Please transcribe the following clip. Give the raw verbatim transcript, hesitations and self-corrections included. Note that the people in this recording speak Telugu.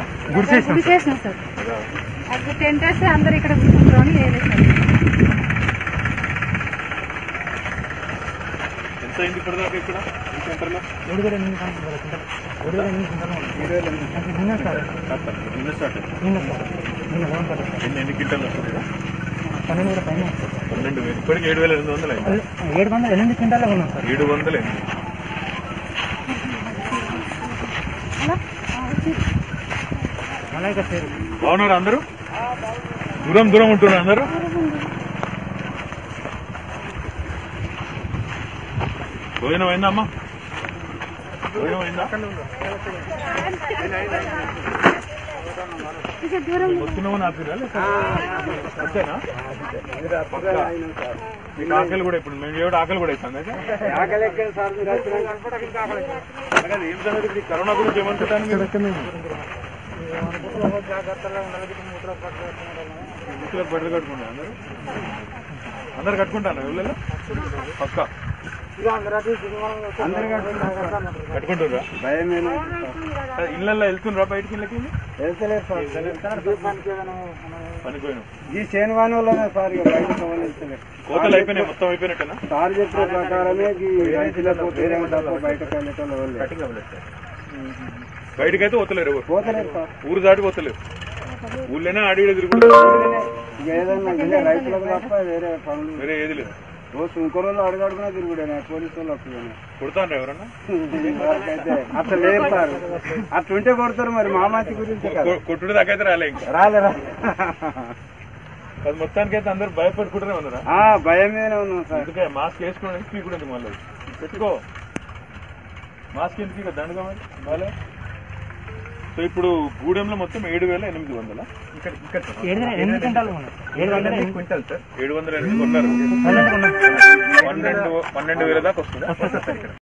గుడిసేసినాం సార్. అక్కడ టెంట్ వేస్తే అందరు ఇక్కడ కూర్చుంటారు అని వేయలేదు సార్. ఎంత అయింది ఇప్పటిదాకా ఇక్కడ ఈ సెంటర్లో? ఏడు వేల ఎనిమిది వందల కింటాలు ఏడు వేల ఎనిమిది కింటాలు ఏడు వేల ఎనిమిది నిన్న సార్ నిన్న స్టార్ట్ నిన్న సార్ నిన్న లోన్ సార్ ఎన్ని ఎన్ని క్వింటాలు వస్తుంది? పన్నెండు వేల పైన పన్నెండు వేలు ఇప్పటికి ఏడు వేల ఎనిమిది వందలు అయింది. ఏడు వందల ఎనిమిది క్వింటాల్లో ఉన్నాం సార్. ఏడు వందలు అయింది. అలాగే సార్ బాగున్నారు అందరూ? దూరం దూరం ఉంటున్నారు అందరూ? భోజనం అయిందా అమ్మా? భోజనం అయిందా? వస్తున్నామని ఆపిరా అంతేనా? మీకు ఆకలి కూడా ఇప్పుడు మేము ఏడు ఆకలి కూడా అవుతాం కదా? ఏం సంగతి ఇప్పుడు కరోనా గురించి ఏమంటాను మీరు? ముక్కులకు బట్టలు కట్టుకుంటా అందరూ అందరు కట్టుకుంటాను ఊళ్ళలో పక్క కట్టుకుంటుర్రా? ఇళ్ళల్లో వెళ్తుండ్రా బయటికి? ఇళ్ళకి పనిపోయినాం ఈ శనివారం వల్లనే సార్ బయట కోతలు అయిపోయినాయి మొత్తం అయిపోయినట్టేనా? సార్ చెప్పిన ప్రకారమే రైతులకు బయటకు బయటకైతే పోతలేరు ఎవరు? పోతలేరు సార్, ఊరు దాటి పోతలేరు. ఊళ్ళోనే ఆడి తిరుగుతుంది. ఏదైనా రైతులకు తప్ప వేరే పనులు వేరే ఏది లేదు. రోజు ఇంకో రోజు అడుగడుగునా తిరుగుడే పోలీసు వాళ్ళు వస్తుంది. కొడతాను ఎవరన్నా? అట్లా లేదు సార్, అట్లా ఉంటే కొడతారు. మరి మా మంచి గురించి కొట్టుడు దాకైతే రాలే ఇంకా రాలేరా? అది మొత్తానికి అయితే అందరు భయపడుకుంటూనే ఉన్నారా? భయం మీదనే ఉన్నాం సార్. అందుకే మాస్క్ వేసుకోవడానికి పీకుడు మళ్ళీ పెట్టుకో. మాస్క్ ఎందుకు ఇక దండగా మరి బాలే. సో ఇప్పుడు గూడెంలో మొత్తం ఏడు వేల ఎనిమిది వందల ఏడు వేల ఎనిమిది క్వింటాలు ఏడు వందల ఎనిమిది క్వింటాలు సార్. ఏడు వందల ఎనిమిది కొన్నారు. పన్నెండు పన్నెండు వేల దాకా వస్తుంది.